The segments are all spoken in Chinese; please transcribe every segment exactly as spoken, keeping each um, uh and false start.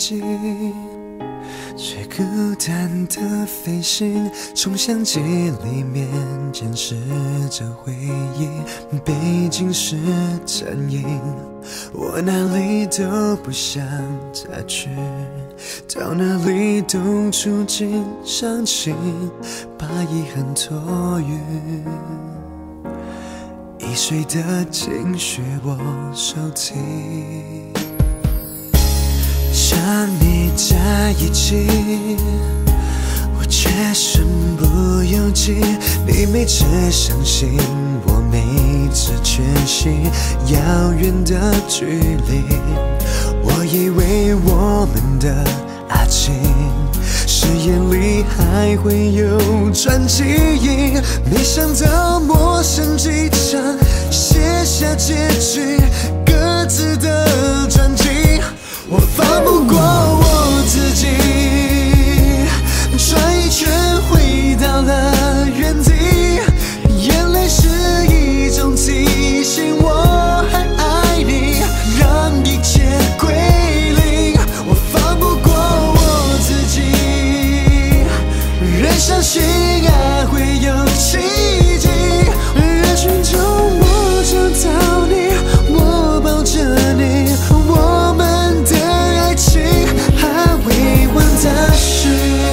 己，最孤单的飞行，从相机里面监视着回忆，背景是残影，我哪里都不想再去，到哪里都触景伤情，把遗憾托云。易碎的情绪我收起，想你在一起，我却身不由己。你每次相信，我每次确信，遥远的距离，我以为我们的爱情誓言里还会有传奇，没想到陌生机场写下结局，各自的传奇。我放不过我自己，转一圈回到了原地，眼泪是一种提醒，我还爱你，让一切归零。我放不过我自己，仍相信爱会有奇迹，人群中我找到你，我抱着你，我们的爱情还未完的事。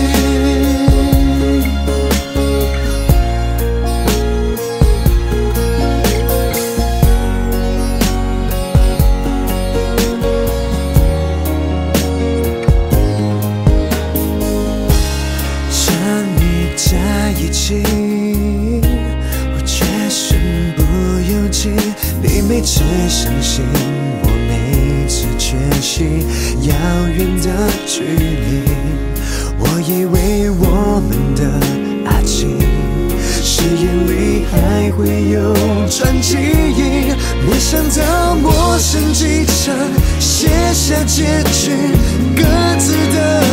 想你在一起，我却身不由己。你每次相信，我每次确信，遥远的距离，我以为我们的爱情誓言里还会有传奇，没想到陌生机场写下结局，各自的